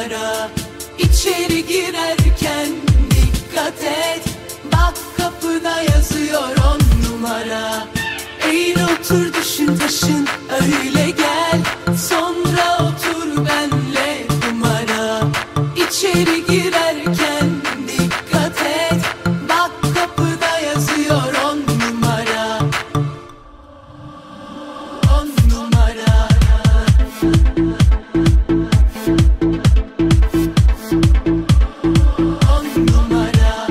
numara. İçeri girerken dikkat et, bak kapıda yazıyor 10 numara. Eğil otur düşün taşın öyle gel, sonra otur benle numara. İçeri girerken dikkat et, bak kapıda yazıyor 10 numara. 10 numara. 10 numara.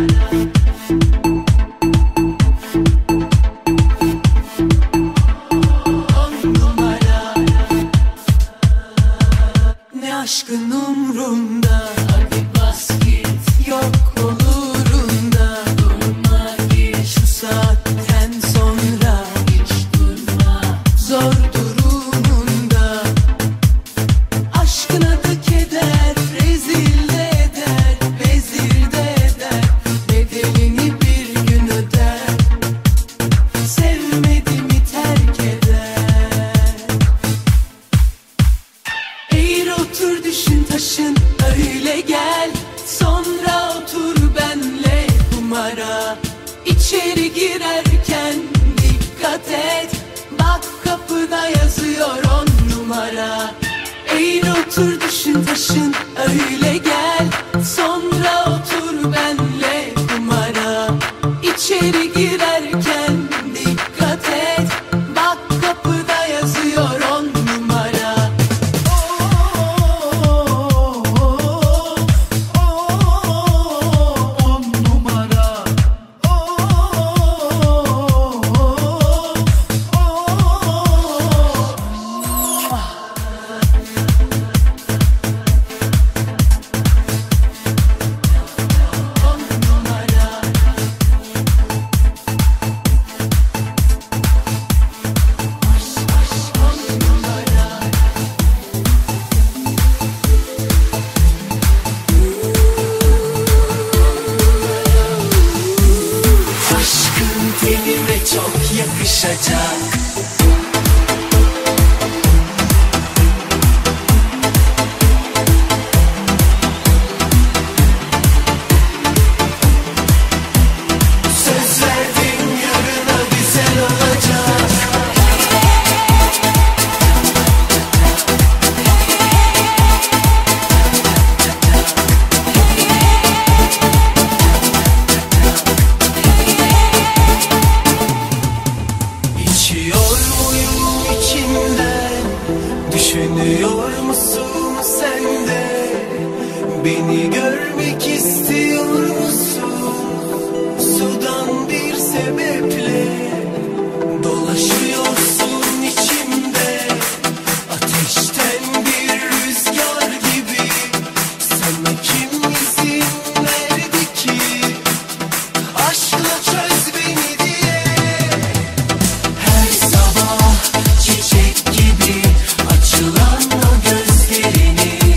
Ne aşkın umrumda, hadi bas git, yok olurunda. Durma git, şu saatten sonra hiç durma, zor durumunda. Aşkın adı keder, rezil de eder, vezir de eder, bedelini bir gün öder. Sevmedi mi terk eder. Eğil otur düşün taşın öyle gel, sonra otur benle numara. İçeri girerken dikkat et, bak kapıda yazıyor 10 numara. Eğil otur düşün taşın öyle gel, sonra otur benle numara. İçeri girerken dikkat et, bak kapıda yazıyor 10 numara. 10 numara. Aşkın tenime çok yakışacak. Söz verdim yarına güzel olacak. İçiyor muyum içinden, düşünüyor musun sen de? Beni görmek istiyor musun? Sudan bir sebeple dolaşıyorsun içimde. Ateşten bir rüzgar gibi, sana kim izin verdi ki aşkla çöz beni diye. Her sabah çiçek gibi açılan o gözlerini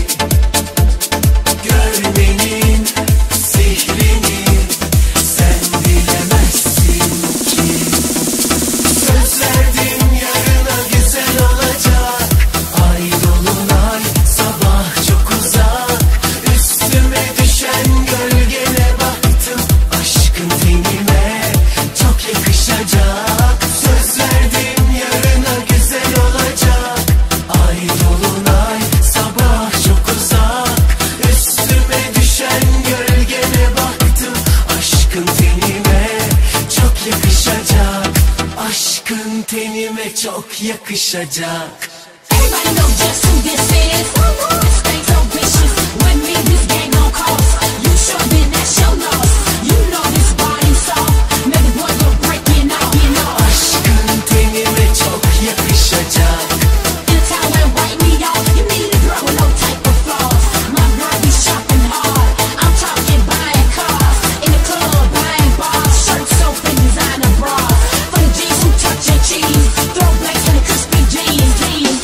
görmenin sihrini sen bilemezsin ki. Söz verdim yarına güzel olacak. Ay dolunay sabah çok uzak, üstüme düşen gölgene baktım. Aşkın tenime çok yakışacak. Söz verdim yarına güzel olacak. Ay dolunay sabah çok uzak, üstüme düşen gölgene baktım. Aşkın tenime çok yakışacak. Aşkın tenime çok yakışacak. Everybody know just who this is. Stay so vicious. With me, this game gon' cost. You sure then that's your loss. You know this body soft. Maybe boy you're breaking out, you know. Aşkın tenime çok yakışacak. In the town where wipe me off, you need a girl with no type of flaws. My girl be shopping hard. I'm talking buying cars. In the club, buying bars. Shirts open, designer bras. For the G's who touch your cheese. Throwbacks and the crispy jeans.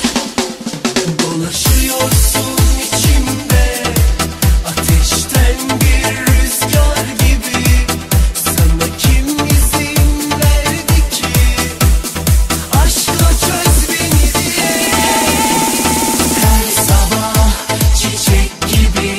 Dolaşıyorsun gibi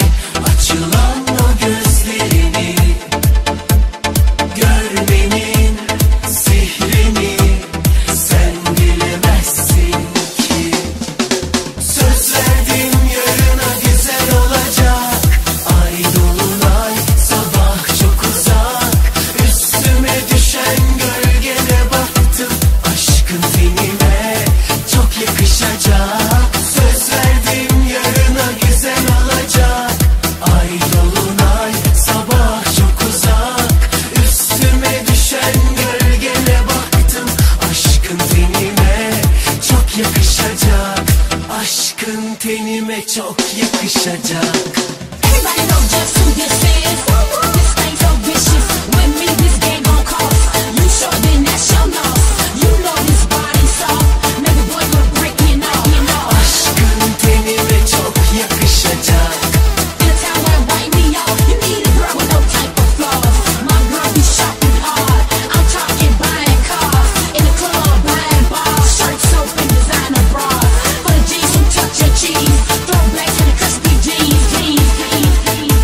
tenime çok yakışacak. Everybody know just who this is. This thing so vicious. With me, this game gon' cost. You sure then that's your loss. You know this body soft. Maybe boy you're breaking off, you know. Aşkın tenime çok yakışacak. In a town where white me out, you need a girl with no type of flaws. My girl be shopping hard. I'm talking buying cars. In the club, buying bars. Shirts, soap, and designer bras. For the jeans who touch your cheese. Throwbacks and the crispy jeans, jeans, jeans, jeans.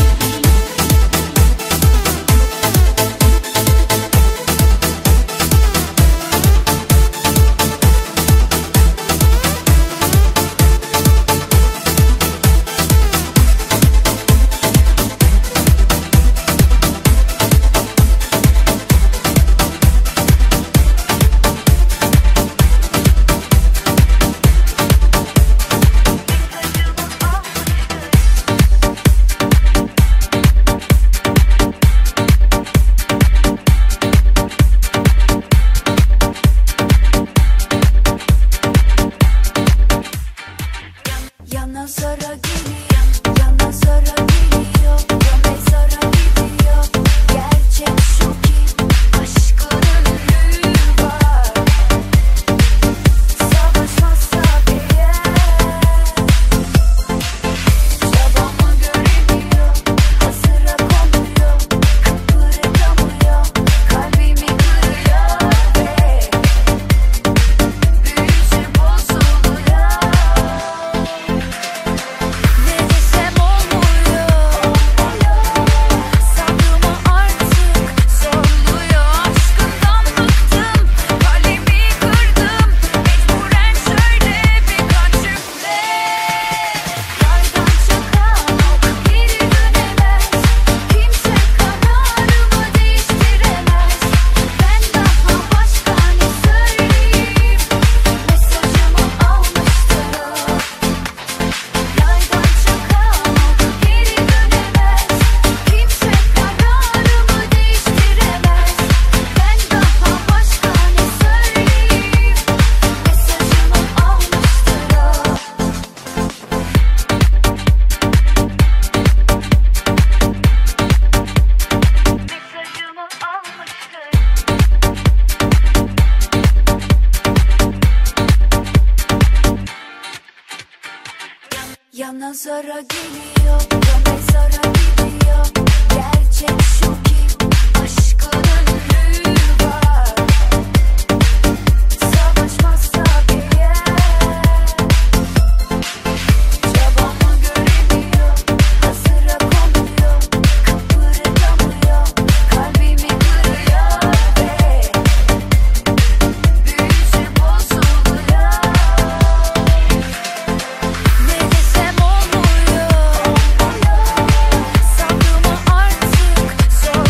Yana zara geliyor, yana zara geliyor, yana zara gidiyor. Gerçek şu ki aşkının büyüğü var. Savaşmazsa bile çabamı göremiyor, hazıra konuyor, kıpırdamıyor, kalbimi kırıyor ve büyüsü bozuluyor. Ne desem olmuyor, sabrımı artık zorluyor. Aşkından bıktım, kalemi kırdım, mecburen şöyle birkaç cümle. Yaydan çıkan ok geri dönemez, kimse kararımı değiştiremez. Ben daha başka ne söyleyeyim, mesajımı almıştır. Yaydan çıkan ok geri dönemez, kimse kararımı değiştiremez. Ben daha başka ne söyleyeyim, mesajımı almıştır. Yana zara geliyor, yana zara gidiyor. Gerçek şu ki aşkının büyüğü var. Savaşmazsa bile çabamı göremiyor, hazıra konuyor, kıpırdamıyor, kalbimi kırıyor ve büyüsü bozuluyor. Ne desem olmuyor, sabrımı artık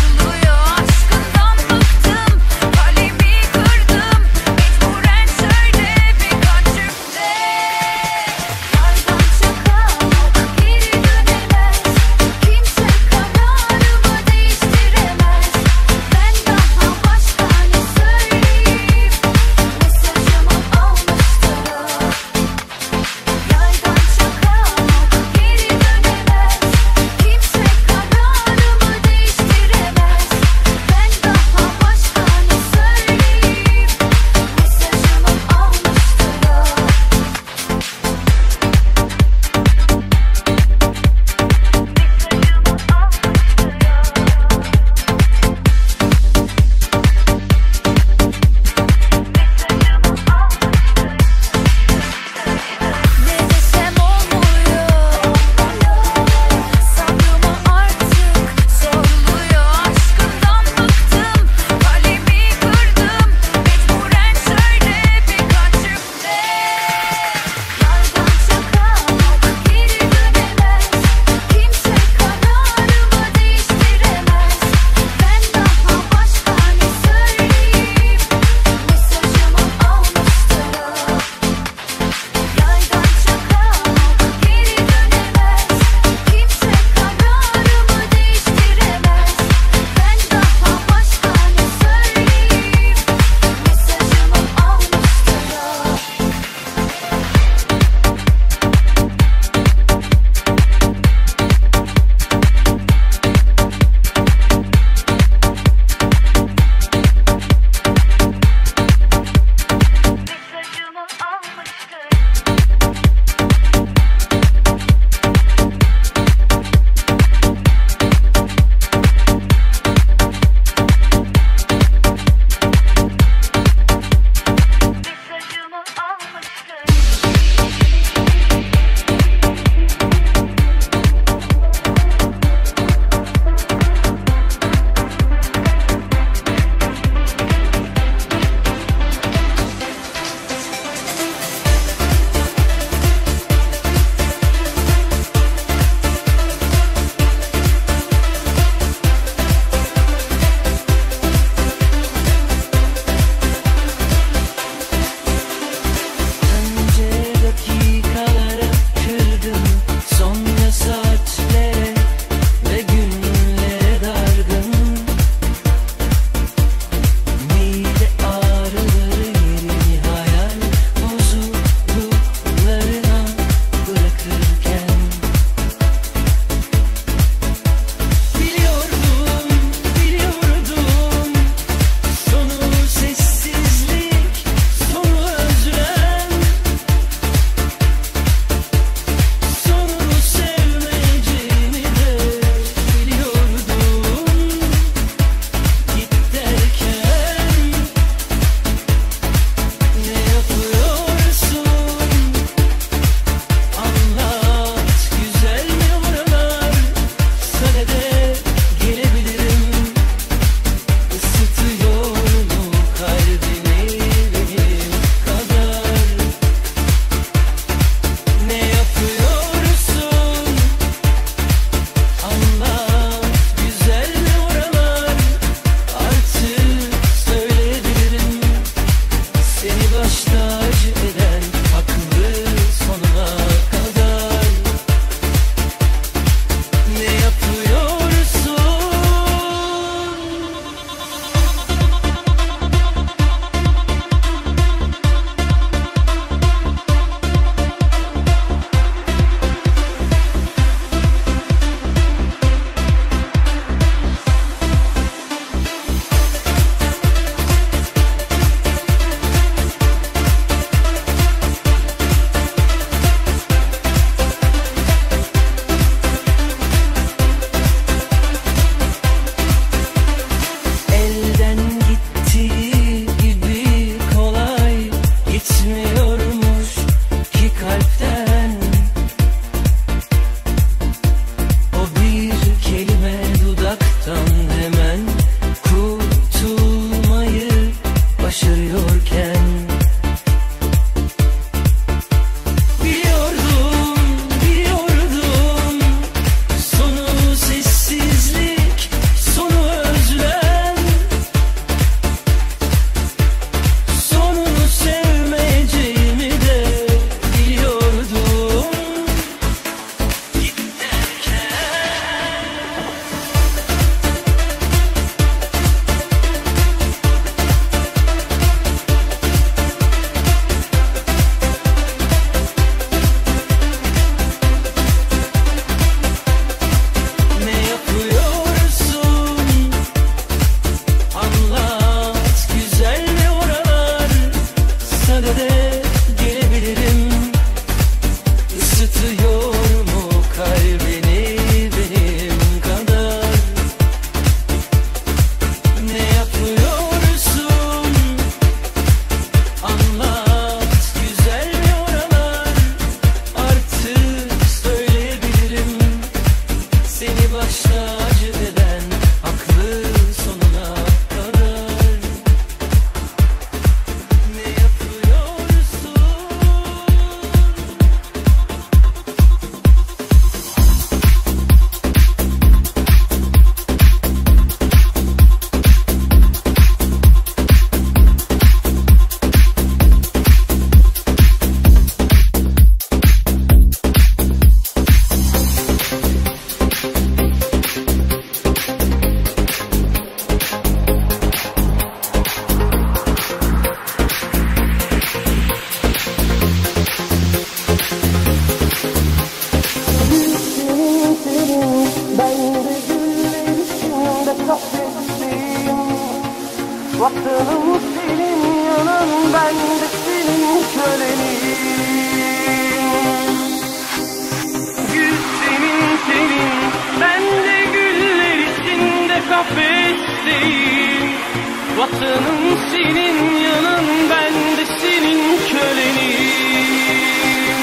kafesteyim. Vatanım senin yanın, ben de senin kölenim.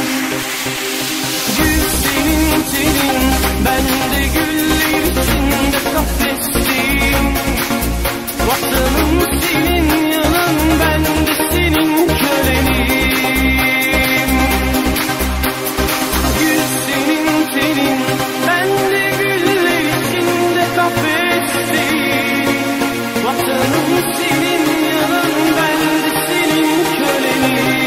Gül senin tenin, ben de güller içinde kafesteyim. Vatanım senin yanın, ben de senin kölenim. Gül senin tenin, ben de güller içinde kafesteyim. Vatanım senin yanın, ben de senin kölenim.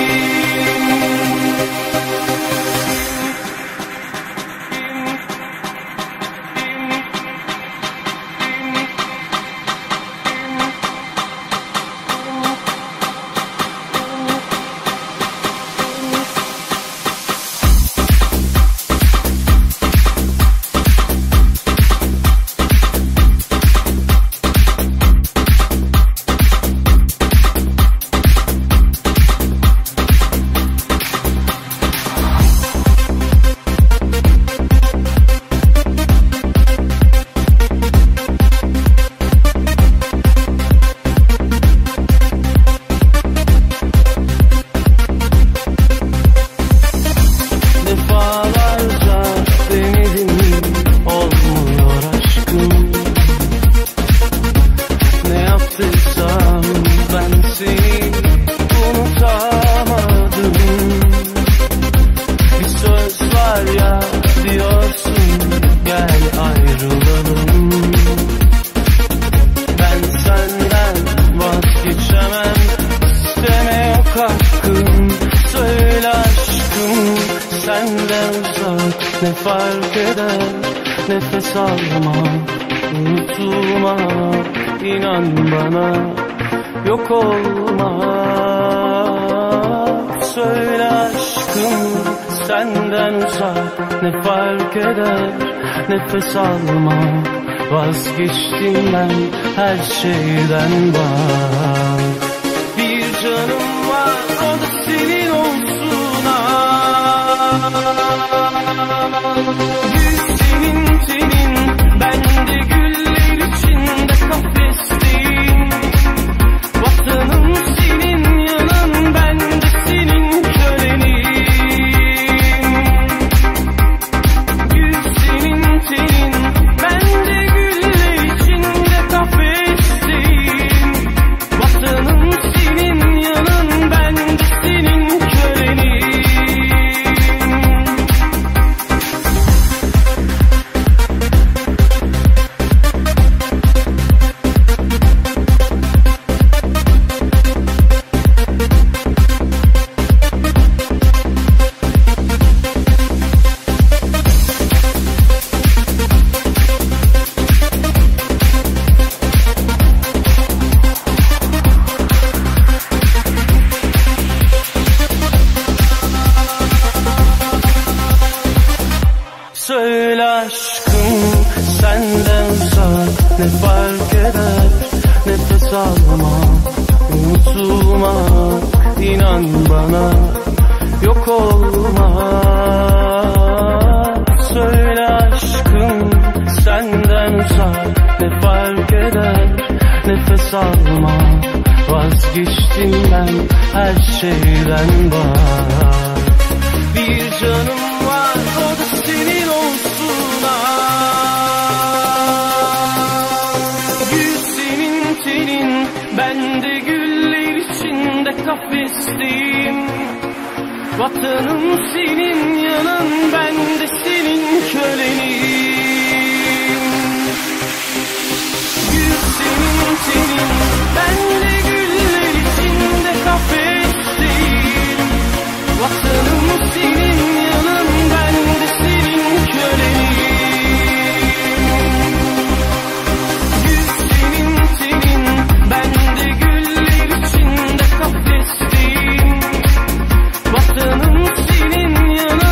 Ne fark eder nefes almak, unutulmak, inan bana yok olmak. Söyle aşkım senden uzak, ne fark eder nefes almak. Vazgeçtim ben her şeyden bak. Bir canım var, o da senin olsun Gül senin tenin, ben de güller içinde kafesteyim. Vatanım senin yanın, ben de senin kölenim. Gül senin tenin, ben de güller içinde kafesteyim. Vatanım senin yanın, ben de senin kölenim. Söyle aşkım senden uzak, ne fark eder nefes almak, unutulmak, inan bana yok olmak. Söyle aşkım senden uzak, ne fark eder nefes almak. Vazgeçtim ben her şeyden bak. Bir canım var, o da senin olsun Gül senin tenin, ben de güller içinde kafesteyim. Vatanım senin yanın, ben de senin kölenim. Gül senin tenin, ben de güller içinde kafesteyim. Vatanım senin yanın, ben de senin kölenim. Gül senin tenin, ben de güller içinde kafesteyim. Vatanım senin yanın,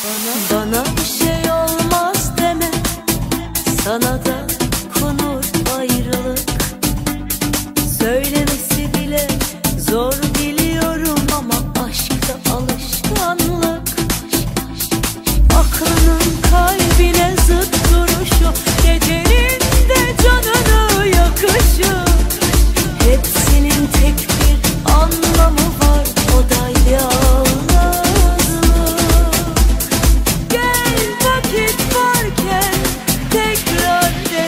Bana bir şey olmaz deme, sana da konur ayrılık. Söylemesi bile zor biliyorum ama aşkta alışkanlık. Aklının kalbine zıt duruşu, gecenin de canını yakışı. Hepsinin tek bir anlamı var, o da yalnızlık. Gel vakit varken tekrar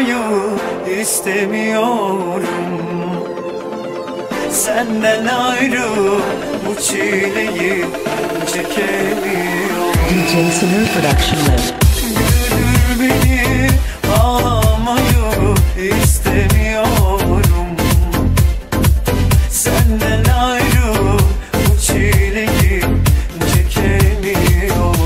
yaşamayı istemiyorum. Senden ayrı bu çileyi çekemiyorum. DJ Sinner Production'ları. Güldür beni, ağlamayı istemiyorum. Senden ayrı bu çileyi çekemiyorum.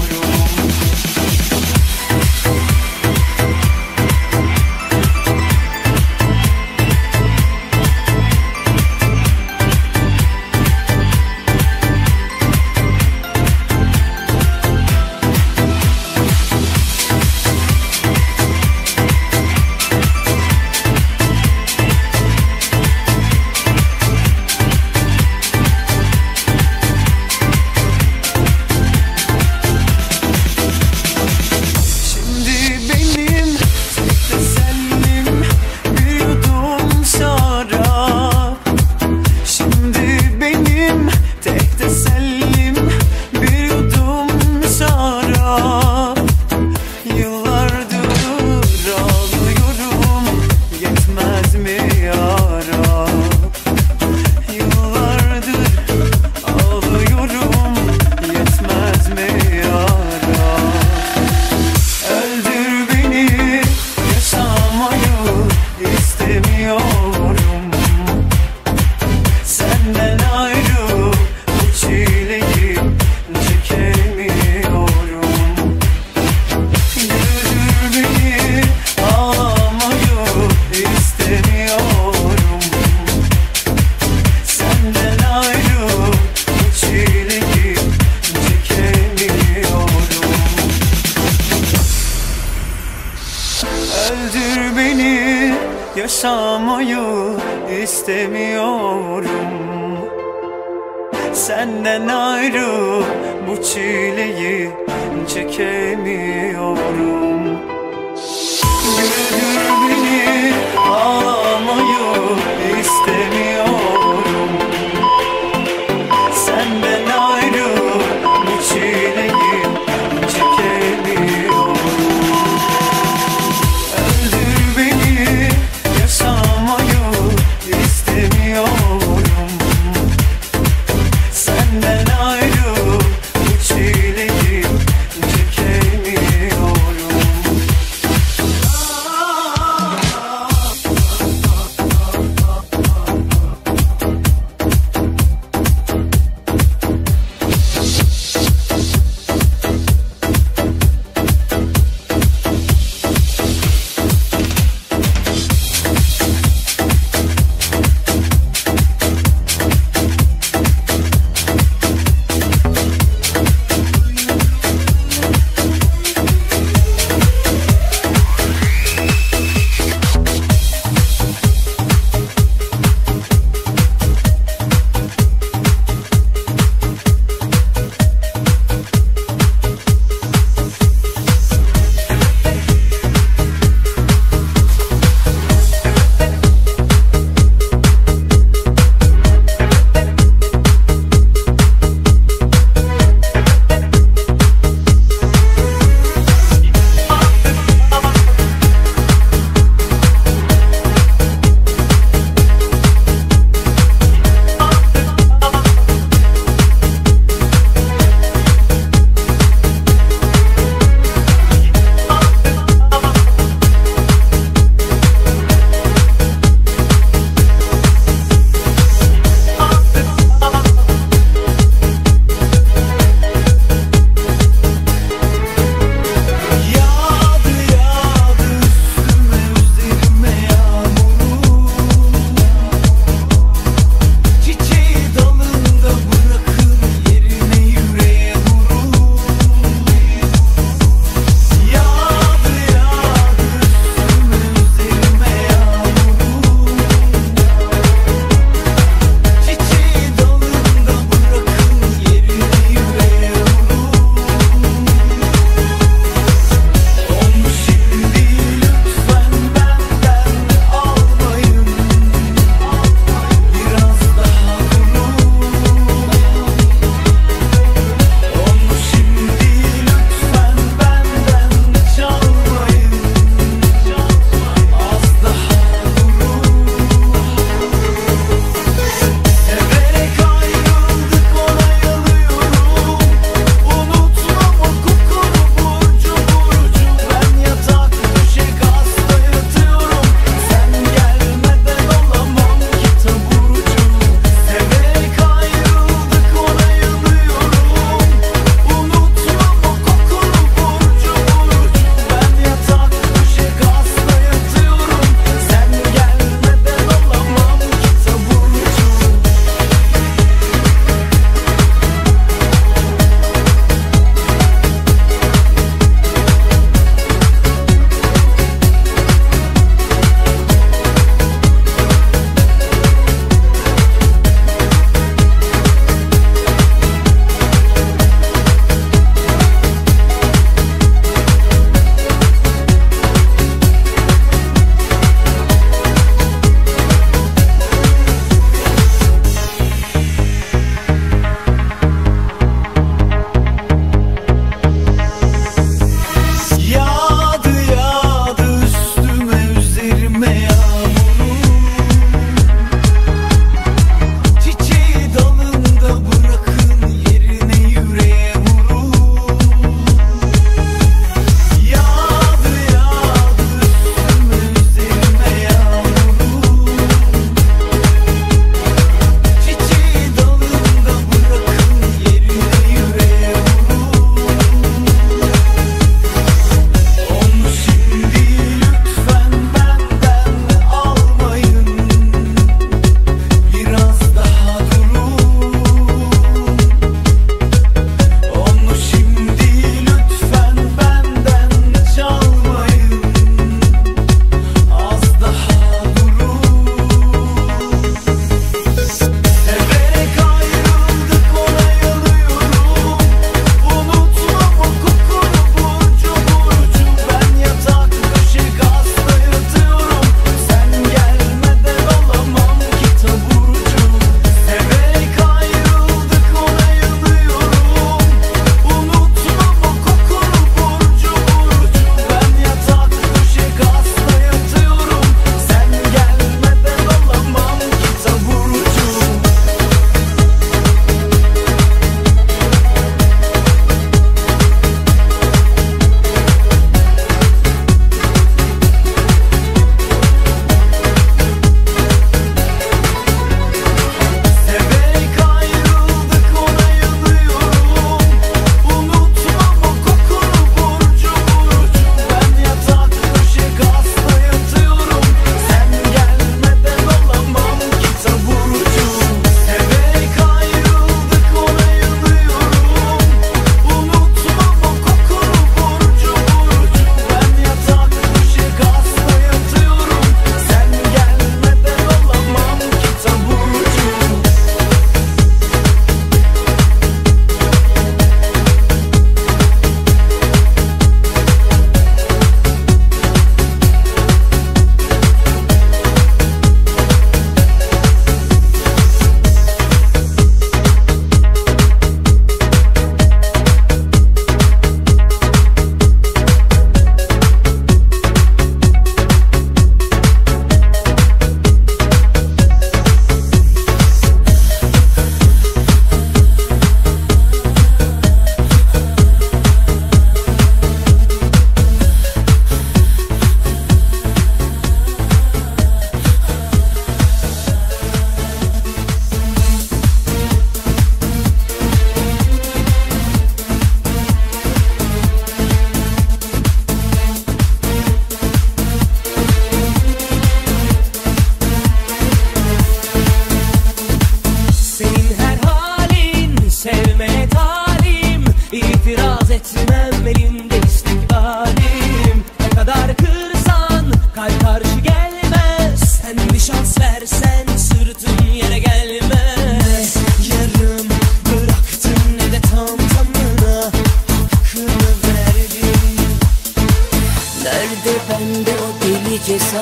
Öldür beni, yaşamayı istemiyorum. Senden ayrı bu çileyi çekemiyorum. Güldür beni, ağlamayı istemiyorum. Senden ayrı bu çileyi çekemiyorum. Öldür beni, yaşamayı istemiyorum. Senden ayrı bu çileyi çekemiyorum.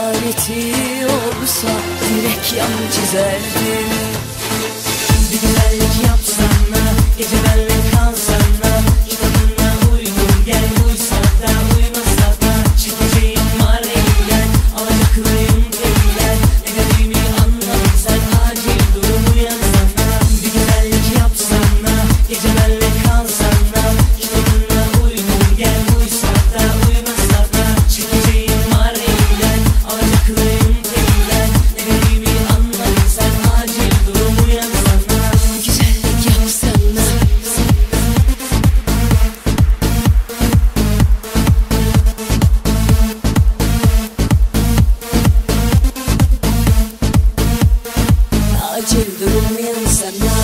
cesareti olsa direkt yan çizerdim. Bir güzellik yapsana, gece benle kalsana, kitabına uygun gel, uysa da uymasa da çekeceğim var elinden, alacaklıyım elinden. Ne dediğimi anladın sen, acil durum uyansana. Bir güzellik yapsana, gece benle kalsana, kitabına uygun gel, uysa da uymasa da çekeceğim var elinden, alacaklıyım elinden. Ne dediğimi anladın sen, acil durum uyansana. Güzellik yapsana. Acil durum uyansana.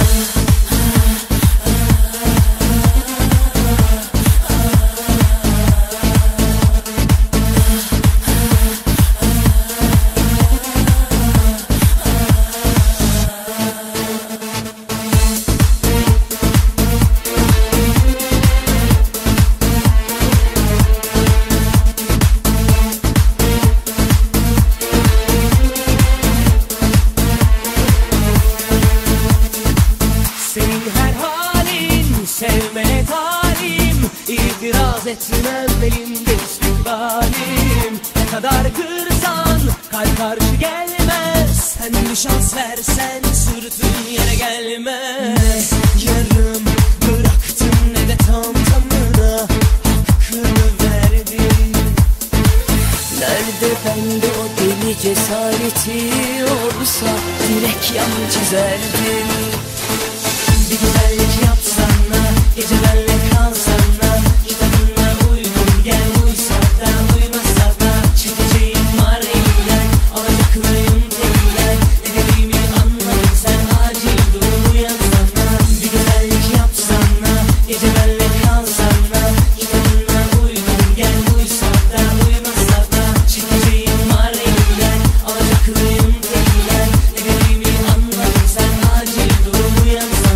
Senin her halin sevmeye talim, İtiraz etmem elimde istikbalim. Ne kadar kırsan kalp karşı gelmez, sen bir şans versen sırtın yere gelmez. Yarım bıraktım ne de tam tamına hakkını verdim. Nerede bende o deli cesareti olsa direkt yan çizerdim. Bir güzellik yapsana, gece benle kalsana, kitabına uygun gel, uysa da uymasa da çekeceğim var elinden, alacaklıyım elinden. Ne dediğimi anladın sen, acil durum uyansana. Bir güzellik yapsana, gece benle kalsana, kitabına uygun gel, uysa da uymasa da çekeceğim var elinden, alacaklıyım elinden. Ne dediğimi anladın sen, acil durum uyansana.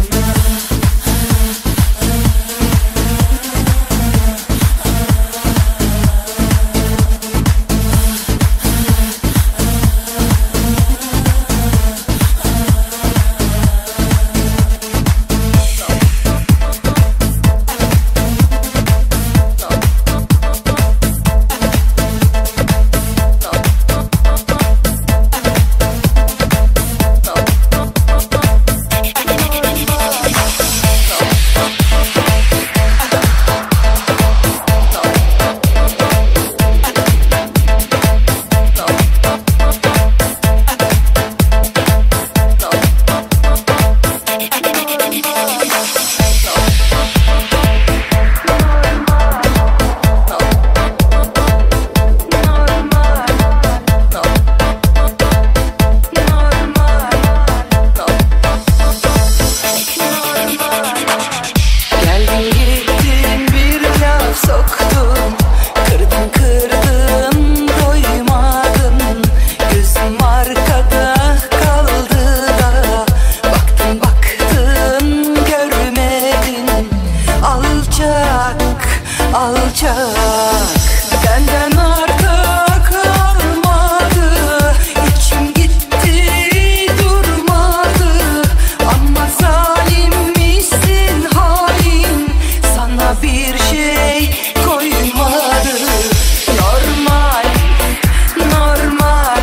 Geldin gittin bir laf soktun, kırdın kırdın doymadın. Gözüm arkada kaldı da baktın baktın görmedin. Alçak alçak benden artık olmadı, içim gitti durmadı. Ama zalim misin halin, sana bir şey koymadı. Normal normal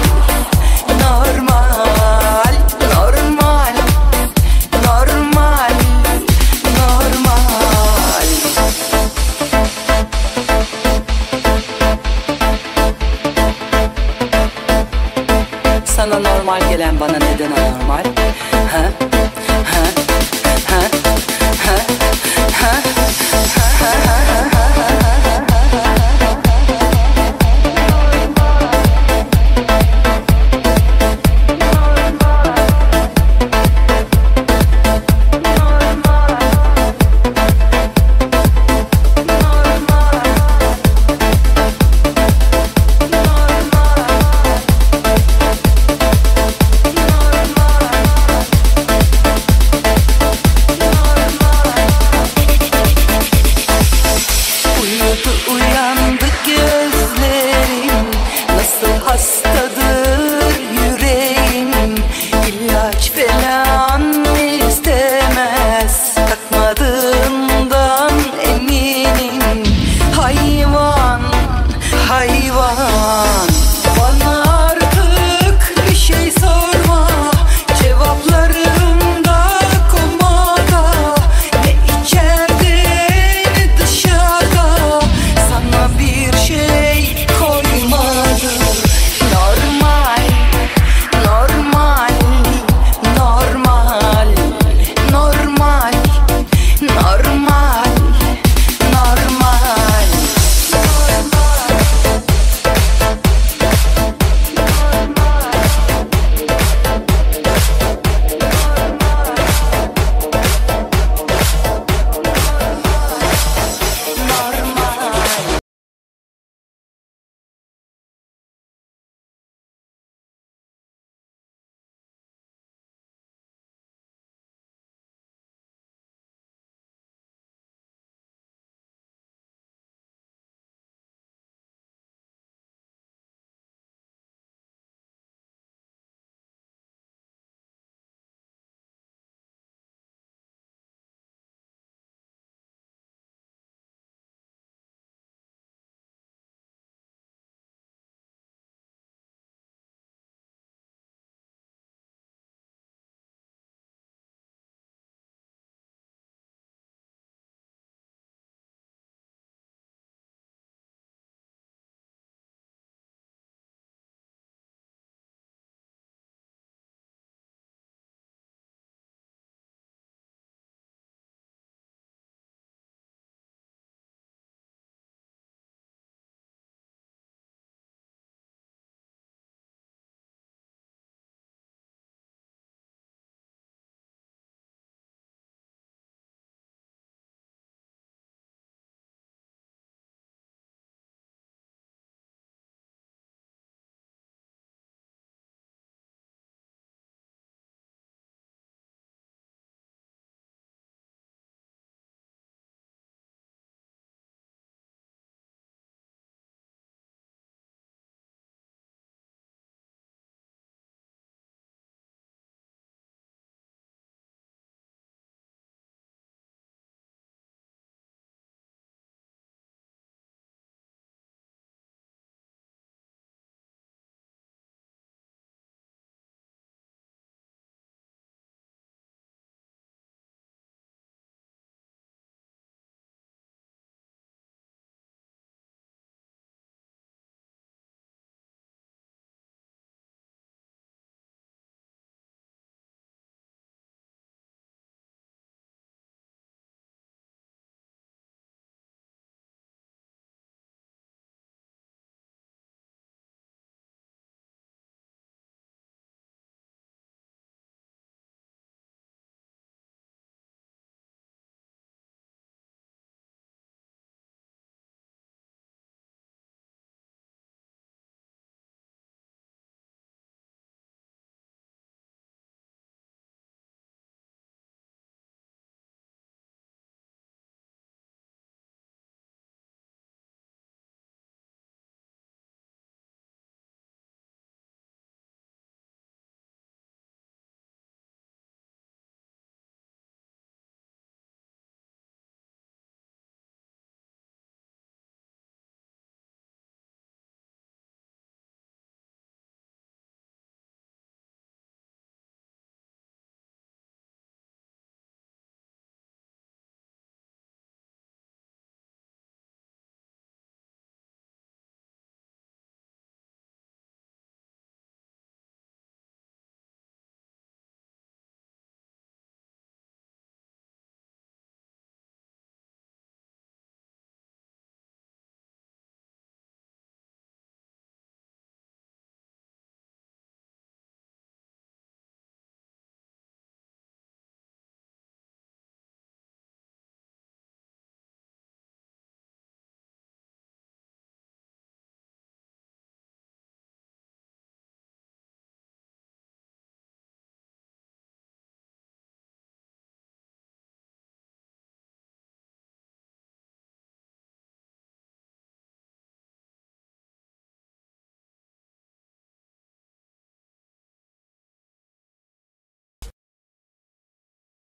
normal normal normal normal. Sana normal gelen bana neden anormal? Ha?